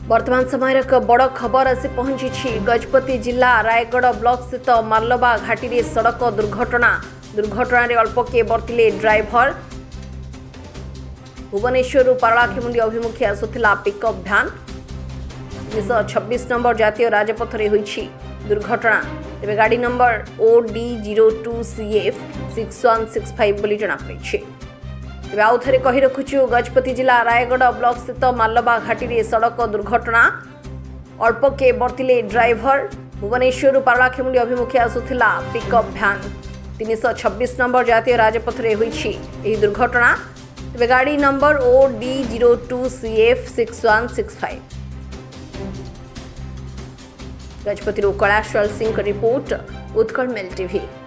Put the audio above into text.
वर्तमान समय एक बड़ खबर आसी पहुंची गजपति जिला रायगढ़ ब्लॉक स्थित मालवा घाटी में सड़क दुर्घटना अल्प के बर्तिले ड्राइवर भुवनेश्वर पारलाखेमुंडी अभिमुखे आसुला पिकअप भ्यान 326 नंबर जातीय राजपथ में होईछि दुर्घटना। तेज गाड़ी नंबर OD02CF 6165 बोली जना पड़ी। तेज आउ थे कही रखुचु गजपति जिला रायगढ़ ब्लॉक स्थित मालवा घाटी में सड़क दुर्घटना अल्प के बर्तिले ड्राइवर भुवनेश्वर पारलाखेमुंडी अभिमुखे आसुला पिकअप भ्यान 326 नंबर जातीय राजपथ में होईछि दुर्घटना। तेज गाड़ी number OD02CF 6165 Gajapati Kailash Singh report Utkal Mail TV.